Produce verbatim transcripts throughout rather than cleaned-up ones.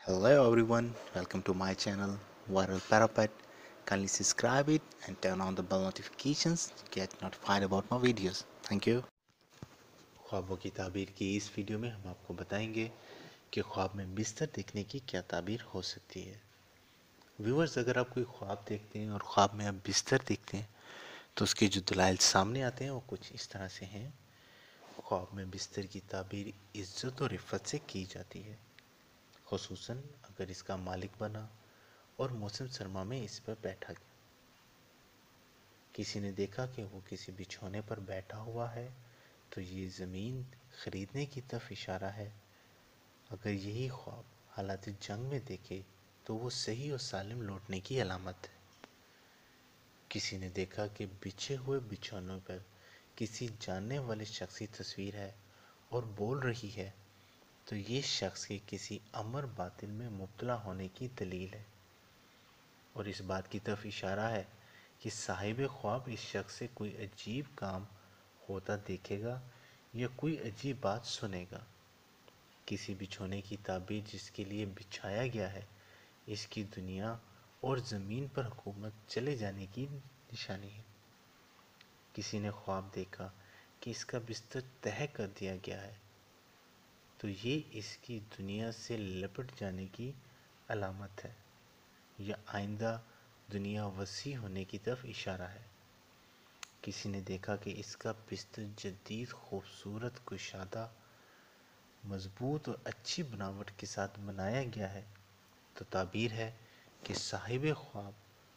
Hello everyone, welcome to my channel Viral Parapet. Kindly subscribe it and turn on the bell notifications to get notified about my videos. Thank you. ख्वाबों की ताबीर की इस video में हम आपको बताएंगे कि ख्वाब में बिस्तर देखने की क्या ताबीर हो सकती है। व्यूअर्स, अगर आप कोई ख्वाब देखते हैं और ख्वाब में आप बिस्तर देखते हैं तो उसके जो दलाइल सामने आते हैं वो कुछ इस तरह से हैं। ख्वाब में बिस्तर की ताबीर इज्जत और इफ़्फ़त से की जाती है, ख़ुसूसन अगर इसका मालिक बना और मौसम सरमा में इस पर बैठा गया। किसी ने देखा कि वो किसी बिछौने पर बैठा हुआ है तो ये ज़मीन ख़रीदने की तरफ इशारा है। अगर यही ख्वाब हालात जंग में देखे तो वो सही और सालिम लौटने की अलामत है। किसी ने देखा कि बिछे हुए बिछौनों पर किसी जानने वाले शख्स की तस्वीर है और बोल रही है तो ये शख्स के किसी अमर बातिल में मुब्तला होने की दलील है और इस बात की तरफ इशारा है कि साहिब ख्वाब इस शख्स से कोई अजीब काम होता देखेगा या कोई अजीब बात सुनेगा। किसी बिछोने की ताबीर जिसके लिए बिछाया गया है, इसकी दुनिया और ज़मीन पर हुकूमत चले जाने की निशानी है। किसी ने ख्वाब देखा कि इसका बिस्तर तह कर दिया गया है तो ये इसकी दुनिया से लिपट जाने की अलामत है या आइंदा दुनिया वसी होने की तरफ इशारा है। किसी ने देखा कि इसका बिस्तर जदीद खूबसूरत कुशादा मजबूत और अच्छी बनावट के साथ बनाया गया है तो ताबीर है कि साहिब ख्वाब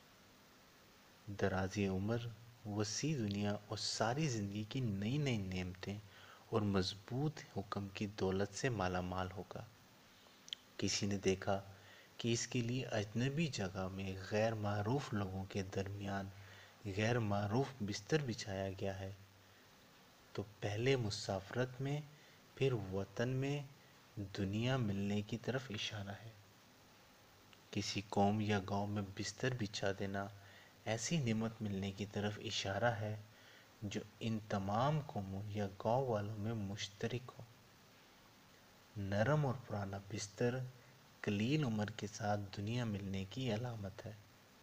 दराज़ी उम्र, वसी दुनिया और सारी ज़िंदगी की नई नई नेमतें और मजबूत हुक्म की दौलत से माला माल होगा। किसी ने देखा कि इसके लिए अजनबी जगह में गैर मारूफ लोगों के दरमियान गैर मारूफ बिस्तर बिछाया गया है तो पहले मुसाफरत में फिर वतन में दुनिया मिलने की तरफ इशारा है। किसी कौम या गांव में बिस्तर बिछा देना ऐसी नेमत मिलने की तरफ इशारा है जो इन तमाम कौमों या गांव वालों में मुश्तरक हो। नरम और पुराना बिस्तर कलील उम्र के साथ दुनिया मिलने की अलामत है।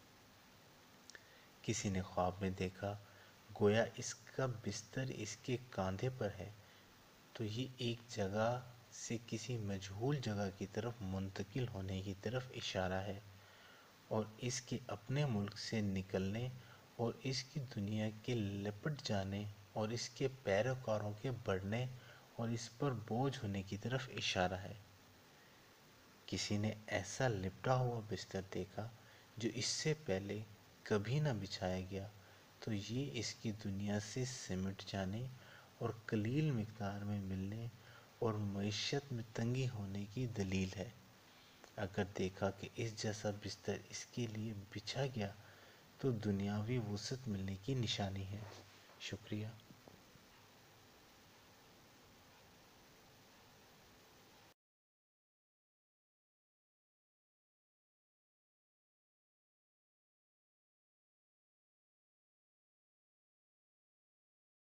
किसी ने ख्वाब में देखा गोया इसका बिस्तर इसके कांधे पर है तो ये एक जगह से किसी मजहूल जगह की तरफ मुंतकिल होने की तरफ इशारा है और इसके अपने मुल्क से निकलने और इसकी दुनिया के लिपट जाने और इसके पैरोकारों के बढ़ने और इस पर बोझ होने की तरफ इशारा है। किसी ने ऐसा लिपटा हुआ बिस्तर देखा जो इससे पहले कभी न बिछाया गया तो ये इसकी दुनिया से सिमट जाने और कलील मिक़दार में मिलने और मईशत में तंगी होने की दलील है। अगर देखा कि इस जैसा बिस्तर इसके लिए बिछा गया तो दुनियावी वुसअत मिलने की निशानी है। शुक्रिया।